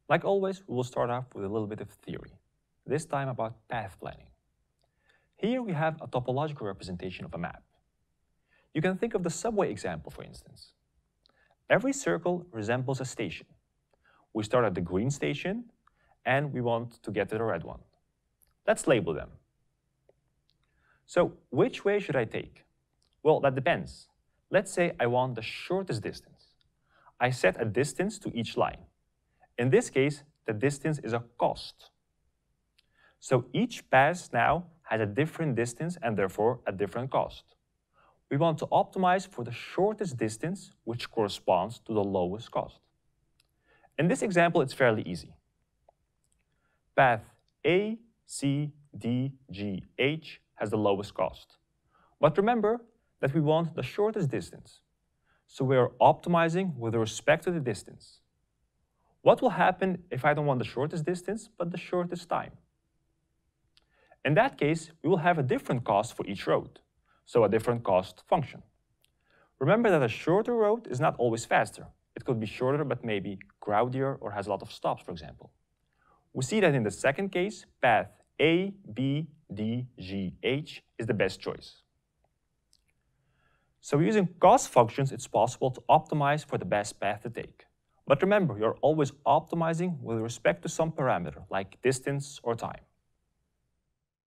Like always, we will start off with a little bit of theory, this time about path planning. Here we have a topological representation of a map. You can think of the subway example, for instance. Every circle resembles a station. We start at the green station, and we want to get to the red one. Let's label them. So which way should I take? Well, that depends. Let's say I want the shortest distance. I set a distance to each line. In this case, the distance is a cost. So each pass now has a different distance and therefore a different cost. We want to optimize for the shortest distance, which corresponds to the lowest cost. In this example, it's fairly easy. Path A, C, D, G, H has the lowest cost. But remember that we want the shortest distance. So we are optimizing with respect to the distance. What will happen if I don't want the shortest distance, but the shortest time? In that case, we will have a different cost for each road, so a different cost function. Remember that a shorter road is not always faster. It could be shorter, but maybe crowdier or has a lot of stops, for example. We see that in the second case, path A, B, D, G, H is the best choice. So using cost functions, it's possible to optimize for the best path to take. But remember, you're always optimizing with respect to some parameter, like distance or time.